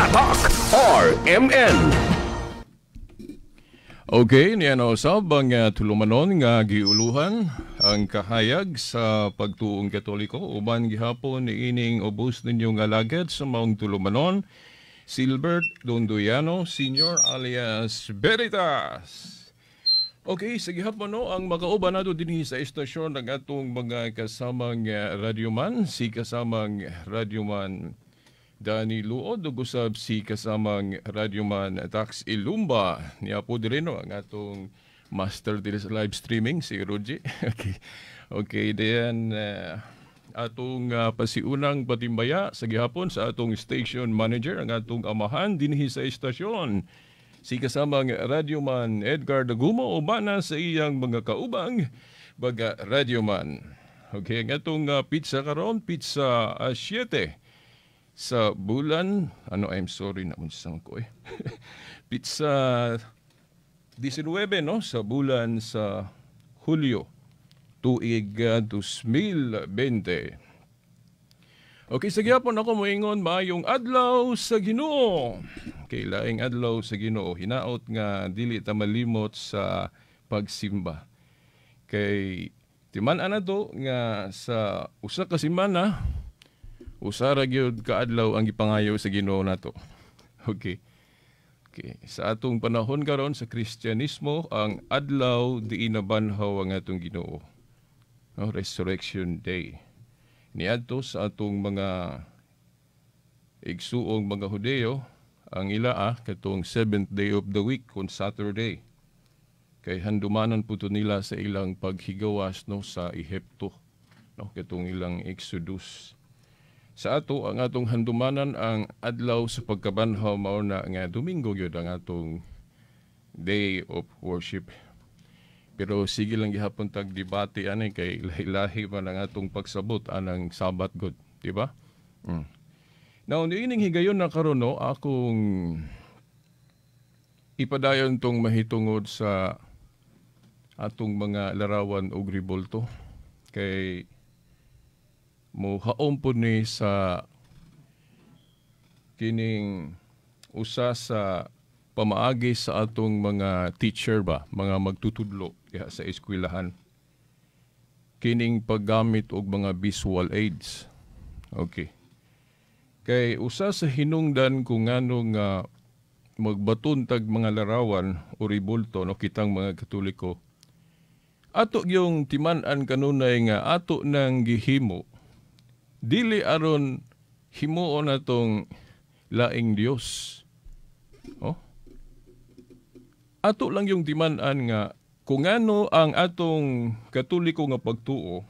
Tatak RMN. Okay, niyan usab ang tulumanon nga giuluhan ang kahayag sa pagtuong Katoliko uban gihapon ni ining ubos ninyo nga lagad sa maong tulumanon, Silbert Dondoyano Sr. alias Veritas. Okay, sa gihapon no, ang makauban nato dinhi sa estasyon ng atong mga kasamang radyoman, si kasamang radyoman Danny Luod, ugusab si kasamang radyoman Tax Ilumba. Niya po din no, ang atong master din sa live streaming, si Roji. Okay, then atong pasiunang patimbaya sa gihapon sa atong station manager, ang atong amahan dinhi sa estasyon, si kasamang radyoman Edgar Dagumo, ubana sa iyang mga kaubang baga radyoman. Okay, ang atong pizza karon, pizza 7 sa bulan, I'm sorry naman sa ko pizza 19 no, sa bulan sa Hulyo, tuig 2020. Okay, sa gihapon ako moingon maayong adlaw sa Ginoo. Okay, laing adlaw sa Ginoo. Hinaot nga dili ta malimot sa pagsimba. Kay timan-an nato nga sa usa ka semana usara gyud kaadlaw ang gipangayo sa Ginoo nato. Okay. Sa atong panahon karon sa Kristyanismo, ang adlaw diin nabanhaw ang atong Ginoo. No, Resurrection Day. Niadto sa atong mga igsuong mga Hudeo, ang ila katong 7th day of the week on Saturday. Kay handumanan puto nila sa ilang paghigawas no sa Ehipto, no, katong ilang Exodus. Sa ato ang atong handumanan ang adlaw sa pagkabanhaw mao na nga Domingo gyud ang atong day of worship. Pero sige lang gihapon tag debate ani kay lahi-lahi man ang atong pagsabot anang Sabat god, di ba? Now niining higayon na karon no, akong ipadayon tong mahitungod sa atong mga larawan og ribolto kay muhaom po ni sa kining usa sa pamaagi sa atong mga teacher ba, mga magtutudlo sa eskwelahan. Kining paggamit og mga visual aids. Okay. Kay usa sa hinungdan kung ngano nga magbaton tag mga larawan o ribulto no kitang mga Katoliko. Ato yung timan-an kanunay nga ato nang gihimo dili aron himuon natong laing Dios. Ato lang yung timan-an nga kung ano ang atong Katoliko nga pagtuo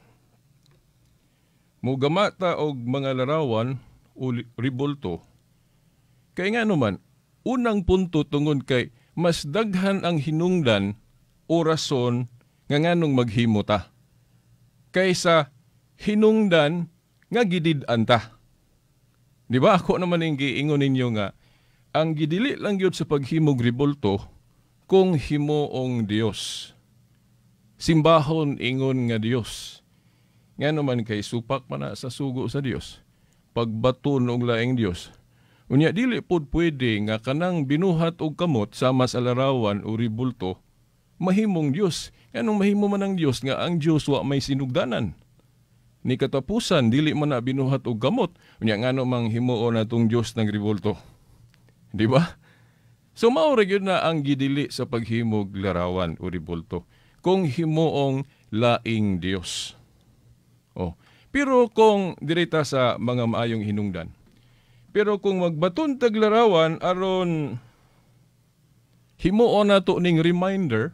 mugamata og mga larawan o ribulto. Kay nga naman, unang punto tungod kay mas daghan ang hinungdan o rason nga nganong maghimo ta kaysa hinungdan nga gidid-an ta. Di ba ako naman yung giingon ninyo nga ang gidili lang yun sa paghimog ribulto kung himoong Dios. Simbahon ingon nga Dios. Nga naman kay supak man na sa sugo sa Dios. Pagbaton og laing Dios. Unya dili pod pwede nga kanang binuhat og kamot sama sa larawan o ribulto mahimong Dios. Nganong mahimo man ang Dios nga ang Dios wa may sinugdanan. Ni katapusan dili man na binuhat og gamot unya ngano mang himuon natong Dios ng ribulto, di ba? So mao ra gyud na ang gidili sa paghimog larawan o ribulto kung himuong laing Dios. Pero kung direta sa mga maayong hinungdan, pero kung magbaton tag larawan aron himuon nato ning reminder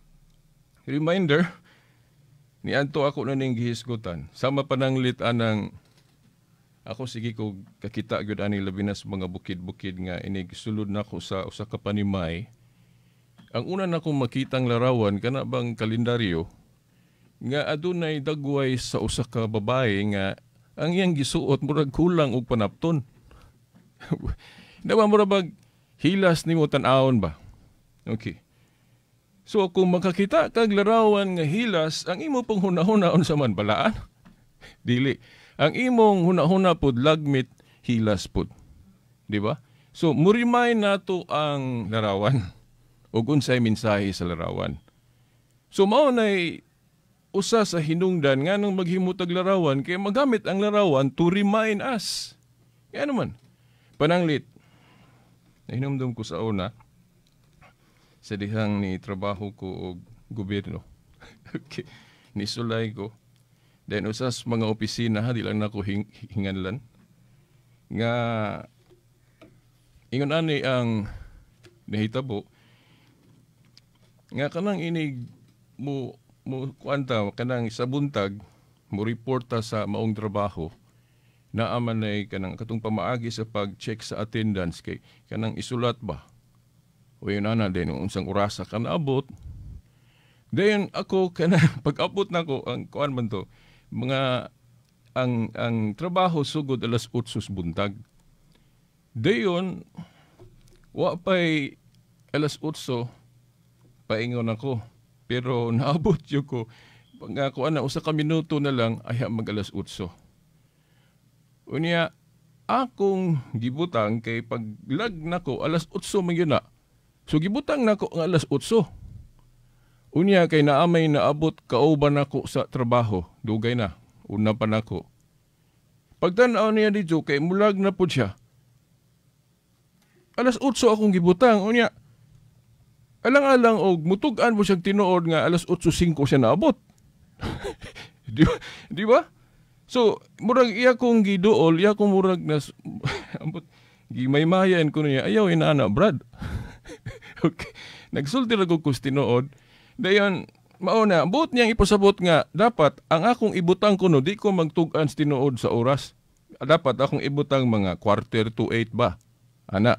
ni anto ako na ning gihisgutan. Sama pa nang lit-an ng ako sige ko kakita gyud ani labi na sa mga bukid-bukid nga inig sulod nako sa usa ka panimay. Ang una nako makitang larawan kana bang kalendaryo nga adunay dagway sa usa ka babae nga ang iyang gisuot murag kulang og panapton. Dawa murag bag hilas nimo tan-awon ba? Okay. So kung makakita kag larawan nga hilas, ang imo pong hunahuna sa man balaan? Dili. Ang imong hunahuna pod lagmit hilas pod. Di ba? So, murimay nato ang larawan o unsay mensahe sa larawan. So, mao nay usa sa hinungdan nga nang maghimutag larawan kay magamit ang larawan to remind us. Kaya naman, pananglit, nahinumdum ko sa una, sa dihang ni trabaho ko o gobyerno. Okay. Nisulay ko. Then usas mga opisina, di lang na ko hinganlan. Nga, ingon ani ang nahitabo, nga kanang inig mo kuanta, kanang sa buntag, mo reporta sa maong trabaho, na aman ay kanang katong pamaagi sa pag-check sa attendance kay kanang isulat ba? O yun ana din, unsang orasa ka naabot. Then ako, kanang pag-abot na ko, ang kuan man to, mga, ang trabaho sugod alas 8 buntag. Dayon, wa pa'y alas 8, paingon ako. Pero naabot yun ko, nga ko ana, usa ka minuto na lang, ay mag alas 8. Unya, akong gibutang kay paglag na ko, alas 8 man yun na. So gibutang na ko ang alas 8. Unya, kay naamay naabot kauban ako sa trabaho. Dugay na, una pa na ko. Pagtanaw niya dito, kay mulag na po siya. Alas 8 akong gibutang. Unya, alang-alang og mutugan mo siyang tinuod nga alas 8:05 siya naabot. Di ba? So, murag iya kong giduol, iya kong murag na gimaymayan ko niya, ayaw inaana, Brad. Okay. Nagsulti ra ko tinuod. Dayon, mauna, buot niyang ipasabot nga, dapat ang akong ibutang kuno, di ko magtugan sa tinuod sa oras. Dapat akong ibutang mga 7:45 ba? Ana.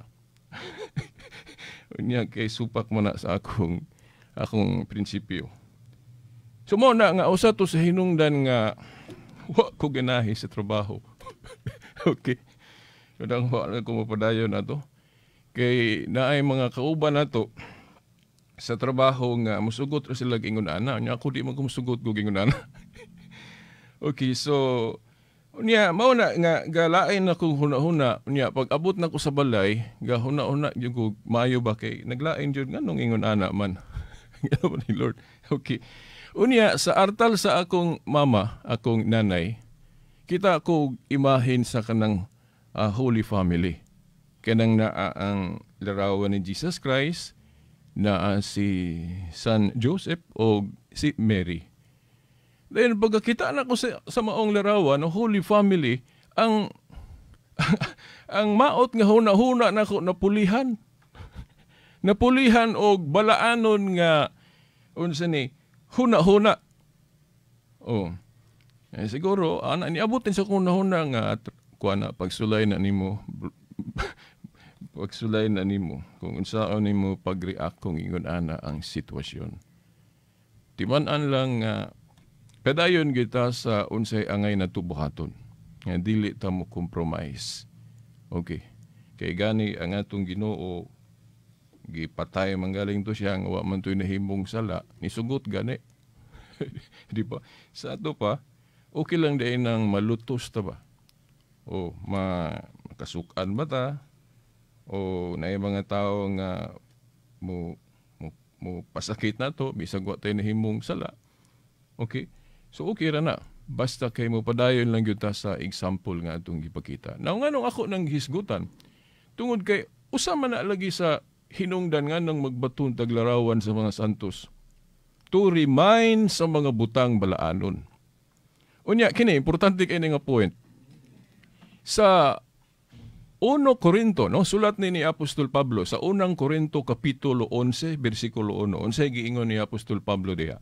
Unya kay supak mo na sa akong prinsipyo. So mo na nga usa to sa hinungdan nga wa ko ganahi sa trabaho. Okay. Kadang wa na ko mapadayon na to. Kay naay mga kauban na to sa trabaho nga musugot ra sila gingon ana. Nya ako di man ko musugot ko gingon ana. Okay, so unya mao na nga galain na kong huna-huna. Unya pag abot na ko sa balay, ga huna-huna gyud ko maayo ba kay naglain jud nganong ingon ana man. Ngano ni Lord. Okay. Unya sa artal sa akong mama, akong nanay, kita ko imahin sa kanang Holy Family. Kanang naa ang larawan ni Jesus Christ, na si San Joseph o si Mary. Then pagkakita na ko sa maong larawan, o Holy Family, ang ang maot nga huna-huna na ko napulihan. Napulihan o balaanon nga unsa ni huna-huna. Oh. Siguro ana niabutin sa huna-huna nga kuana pagsulay na nimo pagsulay na nimo kung unsaon nimo pag-react kung ingon ana ang sitwasyon. Timan-an lang padayon kita sa unsay angay na tubuhaton. Nga dili ta mo compromise. Okay. Kay gani ang atong Ginoo gipatay manggaling to siya nga wa man toy nahimong sala, nisugot gani. Di ba? Sa ato pa, okay lang din nang malutos ta ba? O makasukan ba ta? O naay mga tao nga mo pasakit na to, bisag wa tayo nahimong sala. Okay? So okay ra na. Basta kay mo padayon lang gyud ta sa example nga atong gipakita. Now nganong ako nang hisgutan, tungod kay usa man na lagi sa hinungdan nga nang magbaton taglarawan sa mga santos to remind sa mga butang balaanon. Unya kini importante kay nga point. Sa 1 Corinto, no, sulat ni Apostol Pablo sa 1 Corinto kapitulo 11 bersikulo 1. Unsay giingon ni Apostol Pablo diha?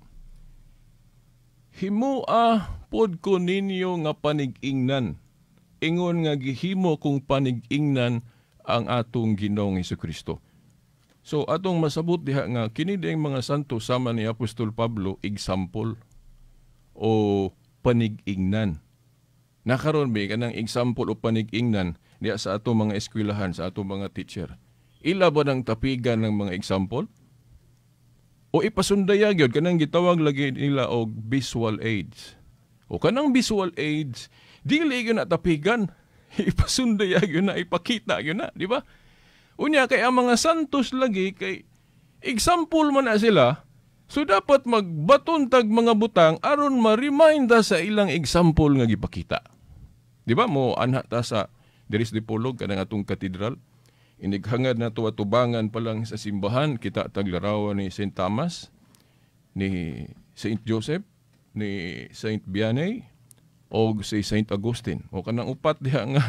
Himua pod ko ninyo nga panig-ingnan. Ingon nga gihimo kong panig-ingnan ang atong Ginoong Hesukristo. So atong masabot diha nga kini ding mga santo sama ni Apostol Pablo example o panig-ingnan. Nakaroon ba kanang example o panig-ingnan diha sa atong mga eskwelahan, sa atong mga teacher? Ila ba ng tapigan ng mga example? O ipasundaya gyud kanang gitawag lagi nila og visual aids. O kanang visual aids, dili gyud na tapigan. Ipasundaya gyud na, ipakita gyud na, di ba? Unya kay ang mga santos lagi kay example man na sila. So dapat magbaton tag mga butang aron ma-remind ta sa ilang example nga gipakita. Di ba mo anha ta sa diris Dipolog kanang atong katedral. Inighangad na to atubangan pa lang sa simbahan kita taglarawan ni St. Thomas, ni St. Joseph, ni St. Vianney o si St. Augustine. O kanang upat diha nga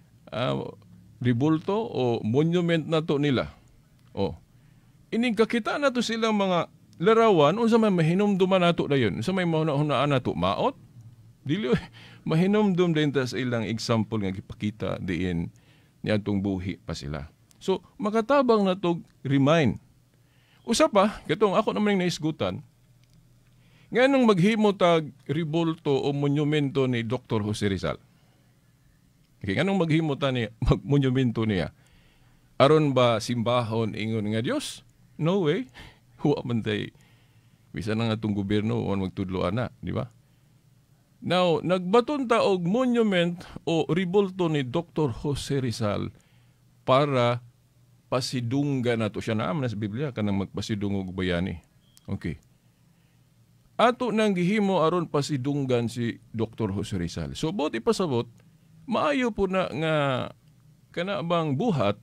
ribulto o monument na to nila. O ining kakita na to silang mga larawan unsa may mahinumduman nato dayon. Unsa may mahuna-hunaan nato maot? Dili mahinumdum din ta sa ilang example nga gipakita diin niadtong buhi pa sila. So makatabang na to remind. Usa pa katong ako naman yung naisgutan nganong maghimo tag ribulto o monumento ni Dr. Jose Rizal. Okay, nganong maghimo ta ni monumento niya? Aron ba simbahon ingon nga Dios? No way. Huwa man tay bisan na nga itong gobyerno o magtudloan na, di ba? Now, nagbaton ta og monument o ribulto ni Dr. Jose Rizal para pasidunggan nato siya naman sa Biblia kanang magpasidung og bayani. Okay. Ato nang gihimo aron pasidunggan si Dr. Jose Rizal. So, bot ipasabot, maayo po na nga kanabang buhat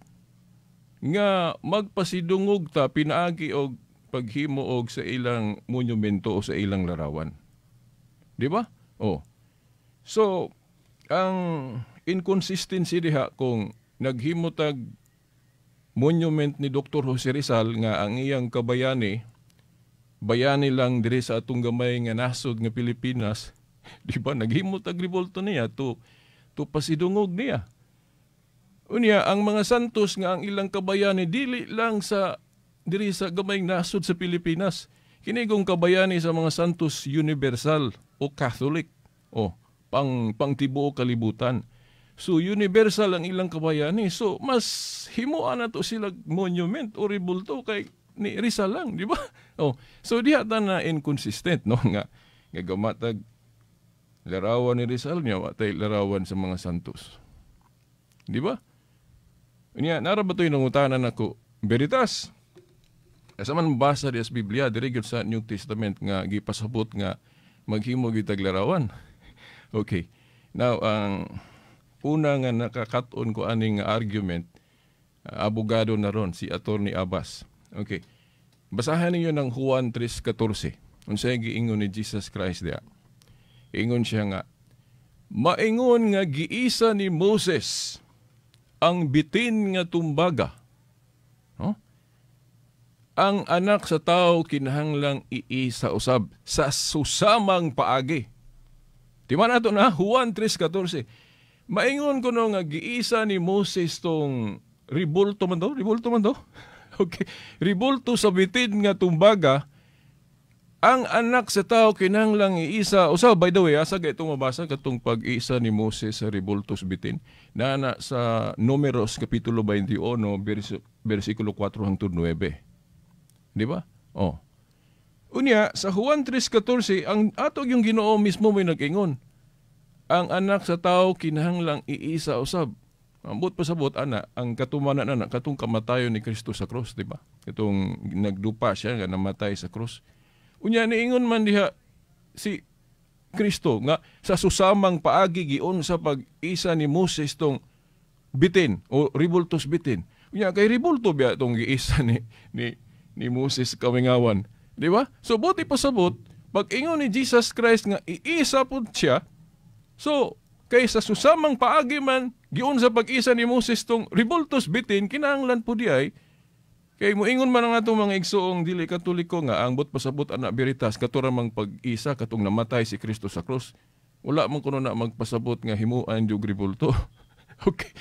nga magpasidungog ta pinaagi og paghimo og sa ilang monumento o sa ilang larawan. Di ba? Oh. So, ang inconsistency diha kung naghimo tag monument ni Dr. Jose Rizal nga ang iyang kabayani, bayani lang diri sa atong gamay nga nasod nga Pilipinas, di ba? Naghimo tag ribulto niya to pasidungog niya. Unya, ang mga santos nga ang ilang kabayani dili lang sa diri sa gamay nasod sa Pilipinas. Kinigong kabayani sa mga santos universal o Catholic o pangtibuok kalibutan. So universal ang ilang kabayani. So mas himuan na to sila monument o ribulto kay ni Rizal lang, di ba? Oh, so diha ta na inconsistent no nga gamatag larawan ni Rizal niya watay larawan sa mga santos. Di ba? Unya nara ba toy nangutanan ako? Veritas. Asa man basa di sa Biblia, diri gyud sa New Testament nga gipasabot nga maghimo gyud tag larawan. Okay. Now, ang una nga nakakaton ko aning argument, abogado na ron, si Attorney Abbas. Okay. Basahan ninyo ng Juan 3:14. Unsay giingon ni Jesus Christ diha. Ingon siya nga, maingon nga giisa ni Moses ang bitin nga tumbaga. No? Ang anak sa tao kinahanglang iisa usab sa susamang paagi. Di man ato na Juan 3:14. Maingon ko no nga giisa ni Moses tong ribulto man to? Ribulto man to? Okay. Ribulto sa bitin nga tumbaga. Ang anak sa tao kinahanglang iisa. Usab, by the way, asa ga itong mabasa katong pag-iisa ni Moses sa ribulto sa bitin. Na sa Números kapitulo 21, versikulo 4 hangtod 9. Di ba? Oh. Unya, sa Juan 3:14, ang ato yung Ginoo mismo may nag-ingon. Ang anak sa tao kinahanglang iisa usab. Ambot pasabot ana ang katumanan ana katong kamatayon ni Kristo sa krus, di ba? Katong nagdupa siya nga namatay sa krus. Unya niingon man diha si Kristo nga sa susamang paagi giun sa pag-isa ni Moses tong bitin o ribultos bitin. Unya kay ribulto biya tong giisa ni Moses kamingawan. Di ba? So, buti pasabot, pag ingon ni Jesus Christ nga iisa po siya, so, kaysa susamang paagi man, giun sa pag-isa ni Moses tong ribultos bitin, kinahanglan po di ay, kay moingon man nga itong mga igsoong dili katoliko nga, ang but pasabot anak veritas, katuramang pag-isa, katong namatay si Kristo sa krus. Wala man kuno na magpasabot nga himuan yung ribulto. Okay.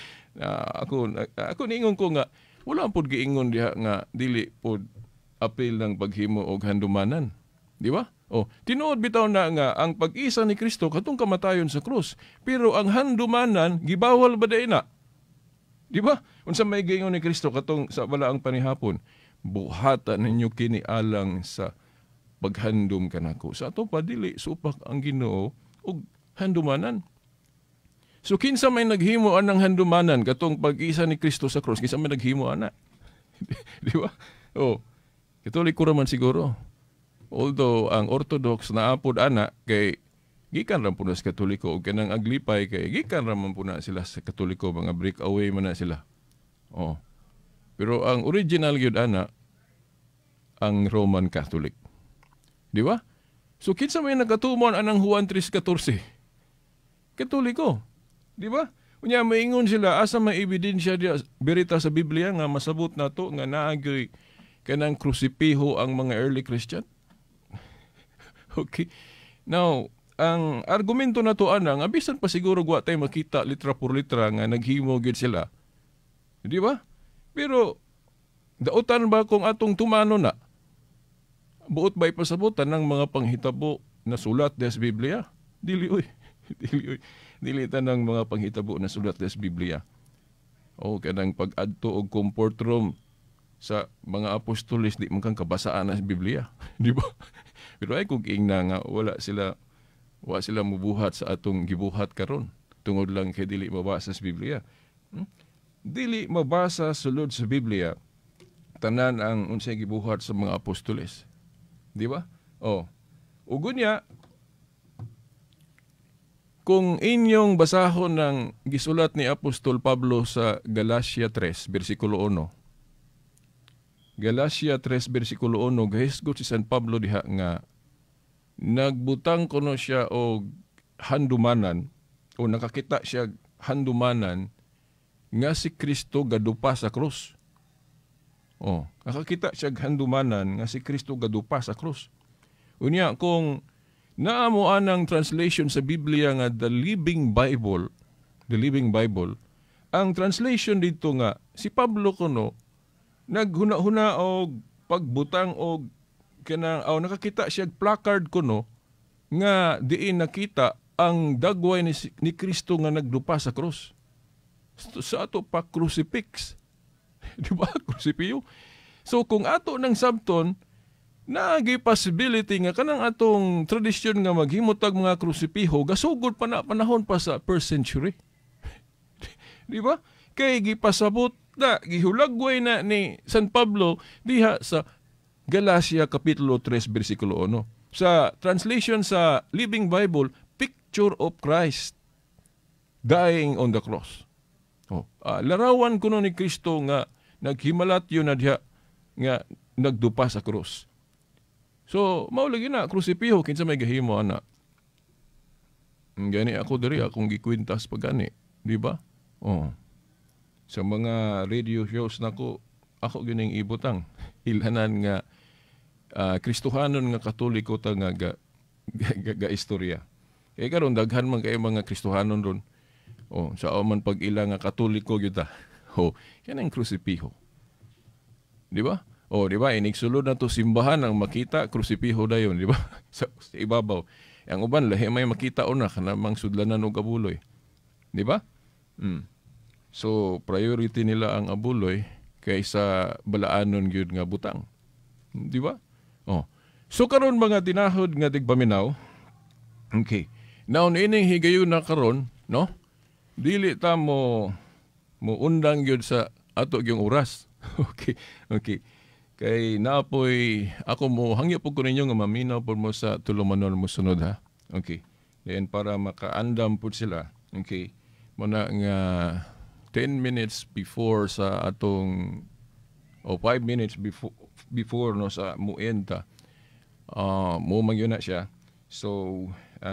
Ako niingon ko nga, wala po giingon diha nga dili po apil ng paghimo og handumanan. Di ba? O, tinuod bitaw na nga ang pag-isa ni Kristo katong kamatayon sa krus. Pero ang handumanan gibawal ba day na? Di ba? Unsa may giingon ni Kristo katong sa balaang panihapon, buhatan ninyo kini alang sa paghandom kanako. Sa ato pa dili supak ang Ginoo og handumanan. So kinsa may naghimo anang handumanan katong pag-isa ni Kristo sa cross, kinsa may naghimo ana? Di ba? Oh, Katoliko raman siguro. Although ang Orthodox na apod ana kay gikan ra pud sa Katoliko ug kanang aglipay kay gikan ra man pud na sila sa Katoliko, mga breakaway man na sila. Oh. Pero ang original gyud ana ang Roman Catholic. Di ba? So kinsa may nagatumon anang Juan 3:14? Katoliko. Di ba? Unya maingon sila asa may ebidensya diya berita sa Biblia nga masabot nato nga naagay kanang krusipiho ang mga early Christian. Okay. Now, ang argumento na to anang abisan pa siguro wa tay makita litra por litra nga naghimo gyud sila. Di ba? Pero dautan ba kung atong tumano na? Buot ba ipasabutan ng mga panghitabo na sulat des Biblia? Dili oy. Dili tanang mga panghitabo na sulat des Biblia. O kanang pag-adto og comfort room sa mga apostoles di man kang kabasaan na sa Biblia. Di ba? Pero ay kung ingna nga wala sila mubuhat sa atong gibuhat karon tungod lang kay dili mabasa sa Biblia. Dili mabasa sulod sa Biblia tanan ang unsay gibuhat sa mga apostoles. Di ba? Oh. Ugunya kung inyong basahon ng gisulat ni Apostol Pablo sa Galacia 3 bersikulo 1. Galacia 3 bersikulo 1 gahisgot si San Pablo diha nga nagbutang kuno siya og handumanan o nakakita siya handumanan nga si Kristo gadupa sa krus. Oh, nakakita siya handumanan nga si Kristo gadupa sa krus. Unya kung naamo anang translation sa Biblia nga the Living Bible, ang translation dito nga si Pablo kuno naghuna-huna og pagbutang og kanang nakakita siya placard kuno nga diin nakita ang dagway ni Kristo nga nagdupa sa krus. Sa ato pa crucifix. Di ba? Crucifix. So kung ato ng sabton naagi possibility nga kanang atong tradisyon nga maghimutag mga krusipiho gasugod pa na panahon pa sa 1st century. Di ba? Kay gipasabot na gihulagway na ni San Pablo diha sa Galacia kapitulo 3 bersikulo 1. Sa translation sa Living Bible, picture of Christ dying on the cross. Larawan kuno ni Kristo nga naghimalat yun na diha nga nagdupa sa cross. So, mao lagi na krusipiho kinsa may gahimo ana. Gani ako diri akong gikwintas pagani, di ba? Oh. Sa mga radio shows nako ako gining ibutang ilanan nga Kristohanon nga Katoliko ta nga ga istorya. Kay karon daghan man kay mga Kristohanon ron. Oh, sa man pag ila nga Katoliko gyud ta. Oh, kanang krusipiho. Di ba? Oh, di ba? Inigsulod na to simbahan ang makita krusipiho dayon, di ba? sa ibabaw. Ang uban lahi may makita una kanamang sudlanan og abuloy. Di ba? So, priority nila ang abuloy kaysa balaanon gyud nga butang. Di ba? Oh. So karon mga tinahod nga tigpaminaw. Okay. Now ining higayon na karon, no? Dili ta mo undang gyud sa ato gyung oras. Okay. Kay napoy ako mo hangyo pud ko ninyo nga maminaw pud mo sa tulumanon mo sunod ha. Okay. Then para makaandam pud sila. Okay. Muna nga 10 minutes before sa atong 5 minutes before no sa muenta mo man yun na siya. So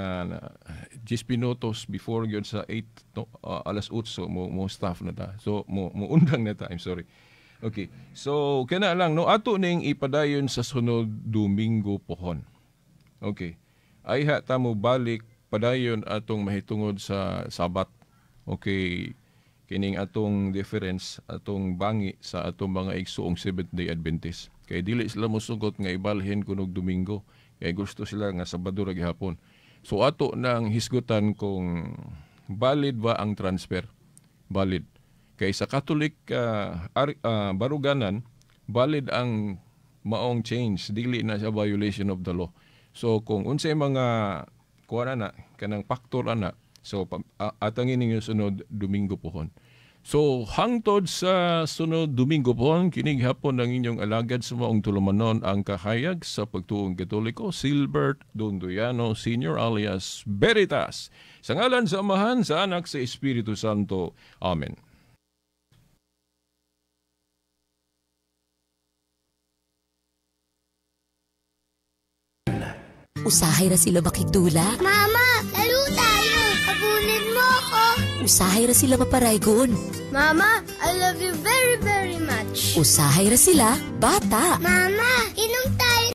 10 minutos before yun sa 8 no, alas 8 mo staff na ta. So mo undang na ta. I'm sorry. Okay. So kana lang no ato ning ipadayon sa sunod Domingo pohon. Okay. Ay ta mo balik padayon atong mahitungod sa Sabat. Okay. Kining atong difference atong bangi sa atong mga igsuong Seventh-day Adventist. Kay dili sila mosugot nga ibalhin kunog Domingo. Kay gusto sila nga Sabado ra gihapon. So ato nang hisgutan kung valid ba ang transfer. Valid. Kay sa Catholic baruganan, valid ang maong change. Dili na siya violation of the law. So kung unsay mga kuha na kanang factor ana, So atangin ninyo sunod Domingo pohon. So hangtod sa sunod Domingo pohon, kinig hapon ang inyong alagad sa maong tulumanon ang kahayag sa pagtuong Katoliko, Silbert Dondoyano Sr. alias Veritas. Sa ngalan sa Amahan, sa Anak, sa Espiritu Santo. Amen. Usahay ra sila makigdula. Mama, laro tayo. Habunin mo ako. Usahay ra sila maparaygon. Mama, I love you very, very much. Usahay ra sila bata. Mama, inom tayo